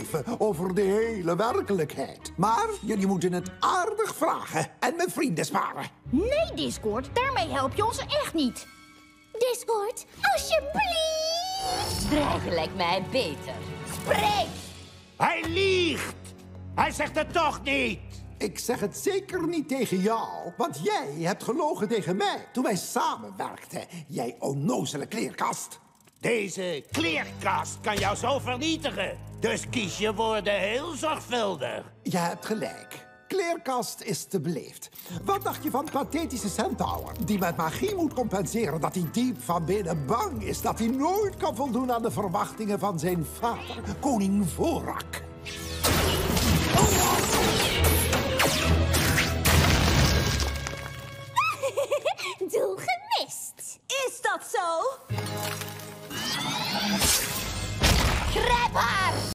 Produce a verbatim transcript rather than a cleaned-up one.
beleven over de hele werkelijkheid. Maar jullie moeten het aardig vragen en mijn vrienden sparen. Nee, Discord, daarmee help je ons echt niet. Discord, alsjeblieft. Dreigen lijkt mij beter. Spreek! Hij liegt! Hij zegt het toch niet! Ik zeg het zeker niet tegen jou, want jij hebt gelogen tegen mij toen wij samenwerkten, jij onnozele kleerkast. Deze kleerkast kan jou zo vernietigen. Dus kies je woorden heel zorgvuldig. Je hebt gelijk. Kleerkast is te beleefd. Wat dacht je van pathetische centaur? Die met magie moet compenseren dat hij diep van binnen bang is dat hij nooit kan voldoen aan de verwachtingen van zijn vader, koning Vorak. Doel gemist. Is dat zo? Grijp haar!